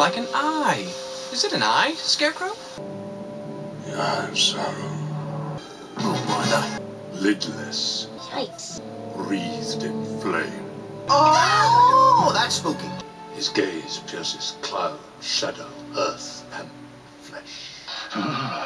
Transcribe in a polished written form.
like an eye. Is it an eye, Scarecrow? The eye of sorrow. Oh, brother. Lidless. Yikes. Wreathed in flame. Oh, that's spooky. His gaze pierces cloud, shadow, earth, and flesh.